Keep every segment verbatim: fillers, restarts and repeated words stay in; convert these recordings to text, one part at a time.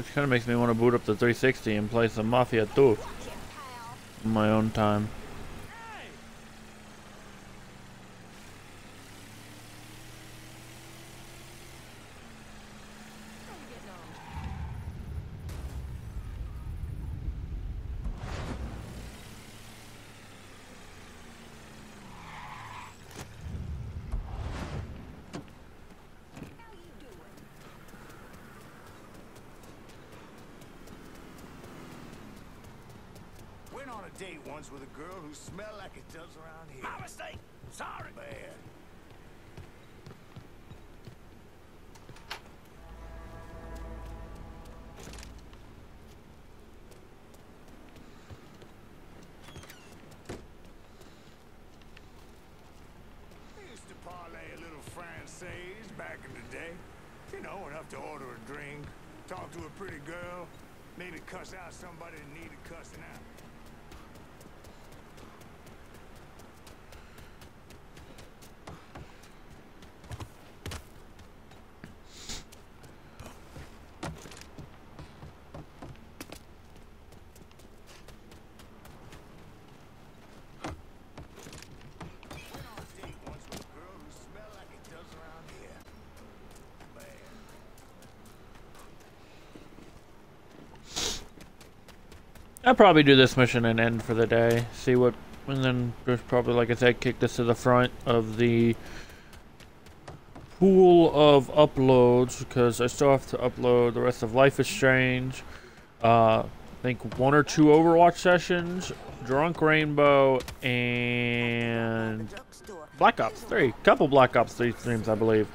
kind of makes me want to boot up the three sixty and play some Mafia two in my own time. Date once with a girl who smelled like it does around here. My mistake. Sorry. Bad. I used to parlay a little Française back in the day. You know, enough to order a drink, talk to a pretty girl, maybe cuss out somebody that needed cussing out. I'll probably do this mission and end for the day. See what, and then there's probably, like I said, kick this to the front of the pool of uploads because I still have to upload the rest of Life is Strange. Uh, I think one or two Overwatch sessions, Drunk Rainbow, and Black Ops three. Couple Black Ops three streams, I believe.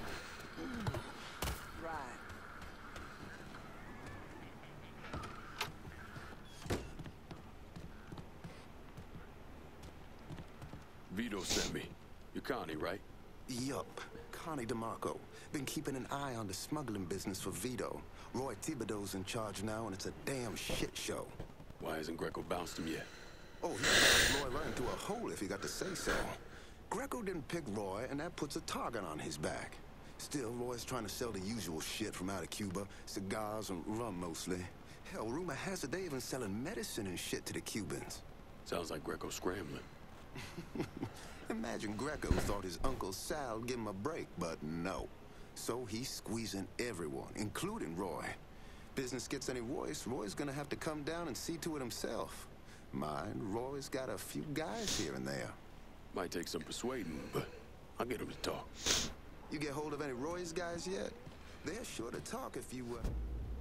Vito sent me. You're Connie, right? Yup. Connie DeMarco. Been keeping an eye on the smuggling business for Vito. Roy Thibodeau's in charge now, and it's a damn shit show. Why hasn't Greco bounced him yet? Oh, he got Roy running through a hole if he got to say so. Greco didn't pick Roy, and that puts a target on his back. Still, Roy's trying to sell the usual shit from out of Cuba. Cigars and rum, mostly. Hell, rumor has it they even selling medicine and shit to the Cubans. Sounds like Greco's scrambling. Imagine Greco thought his Uncle Sal would give him a break, but no. So he's squeezing everyone, including Roy. Business gets any worse, Roy's gonna have to come down and see to it himself. Mind, Roy's got a few guys here and there. Might take some persuading, but I'll get him to talk. You get hold of any Roy's guys yet? They're sure to talk if you, uh...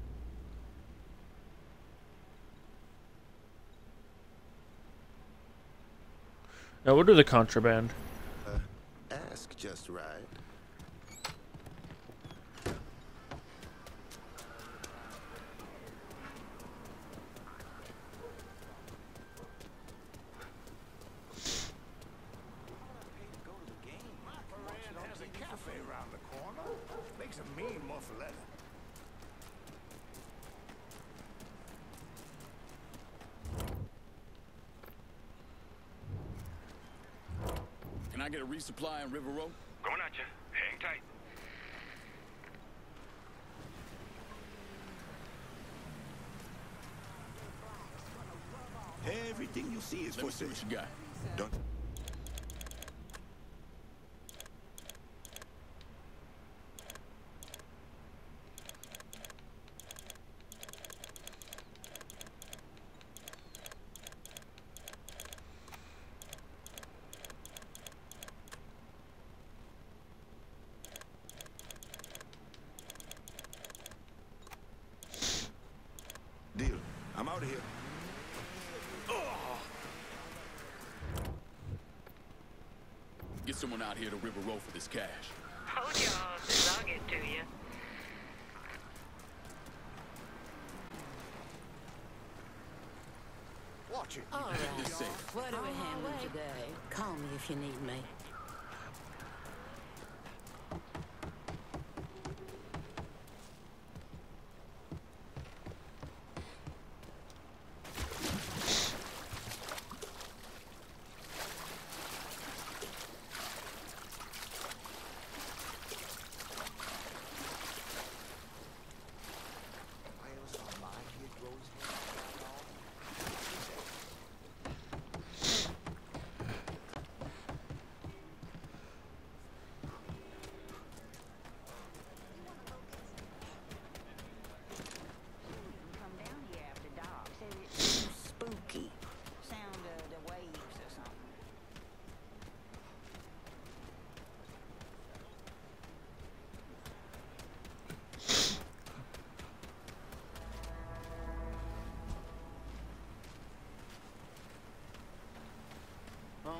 Now we'll do the contraband. Uh, ask just right. Has a cafe around the corner. Makes a mean muffaletta. Can I get a resupply in River Road? Going at you. Hang tight. Everything you see is Let me for see sale. what you got. Don't. Deal. I'm out of here. Get someone out here to River Road for this cash. Hold your horses, I'll get to you. Watch it. All right. This safe. What do we handle today? Call me if you need me. Wheels on my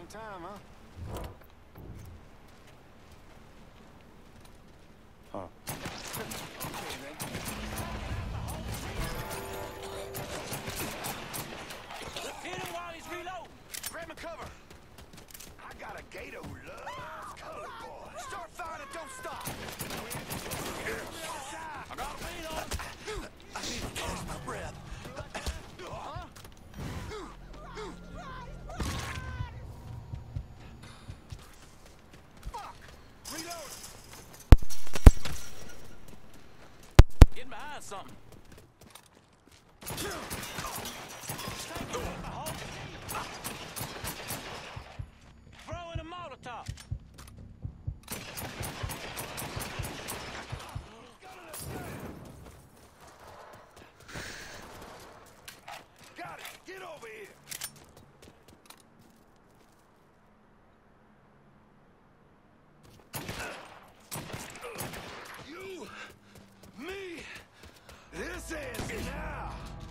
long time, huh? Huh. Okay, then. Hit him while he's reloading. Grab my cover. I got a gator who loves colored boys. Start firing and don't stop. I got a lead on. I need to catch my breath. Huh? Fuck! Reload. Getting behind something. Throwing a Molotov. Got it. Get over here. You, me, this ends now.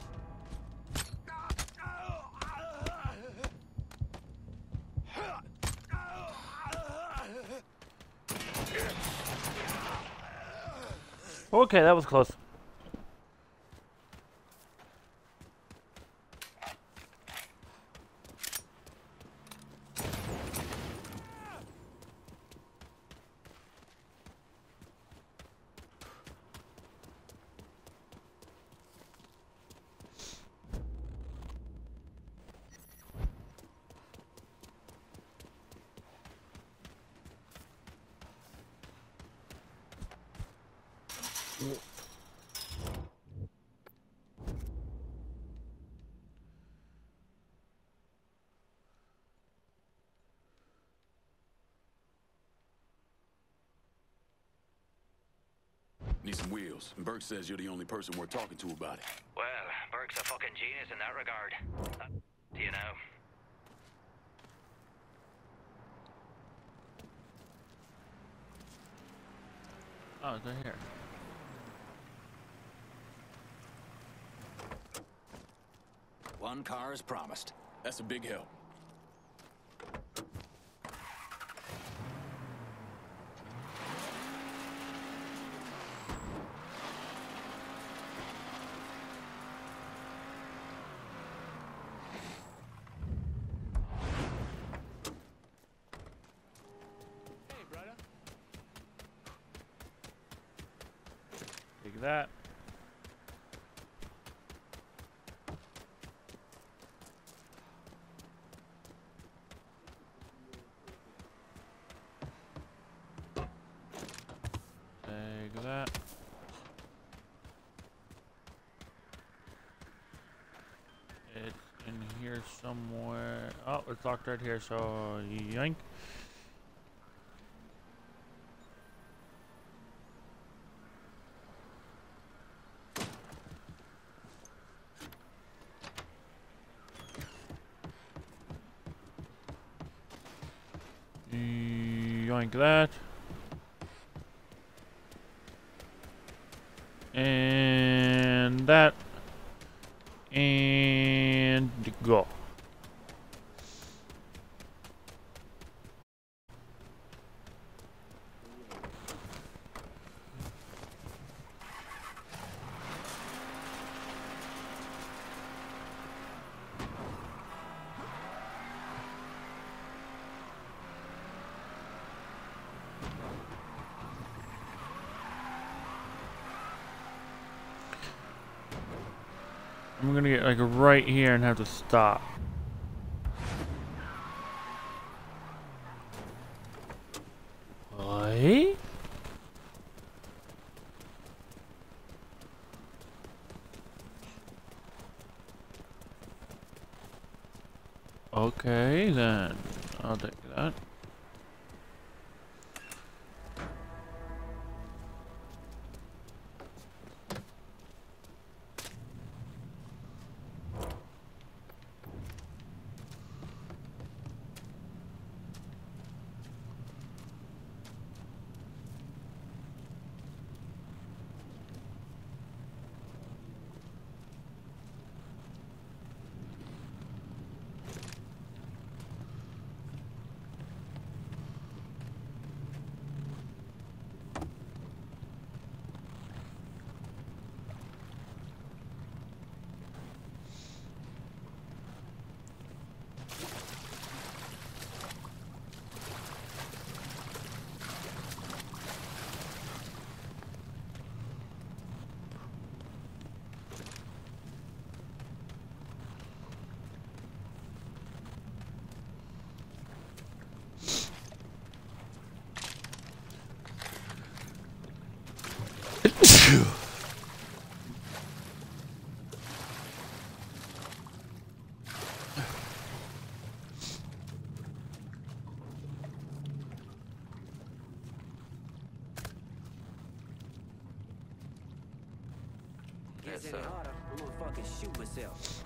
Okay, that was close. Need some wheels. And Burke says you're the only person we're talking to about it. Well, Burke's a fucking genius in that regard. Uh, you know. Oh, they're here. One car is promised. That's a big help. Hey, brother. Take that. Take that. It's in here somewhere. Oh, it's locked right here, so yank. Yoink that. And that. And go. I'm gonna get like right here and have to stop. What? Okay, then I'll take that. press any harder, I'm gonna fucking shoot myself.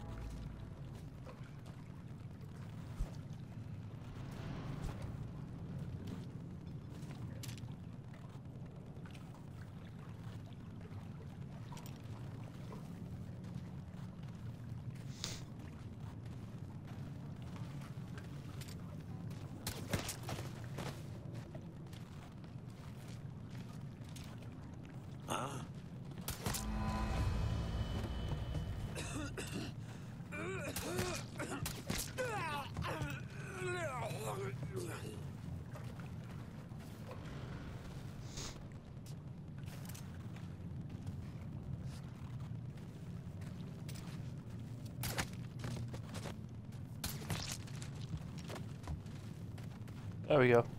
There we go.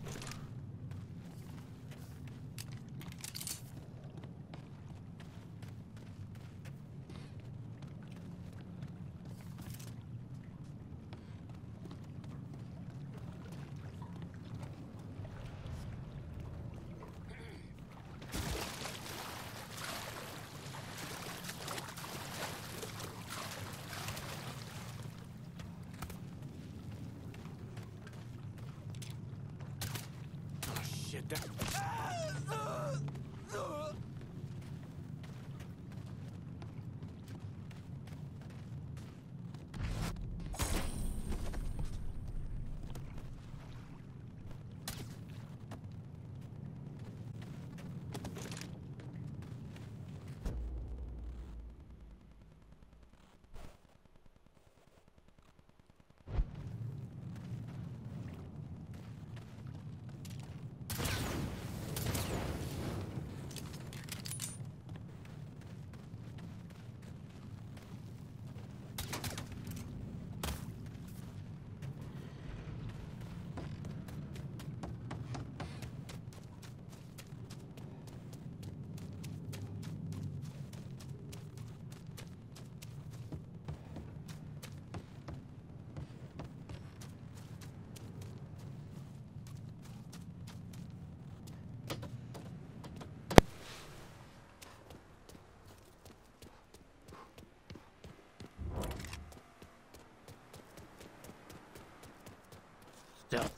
Shit, that... Still.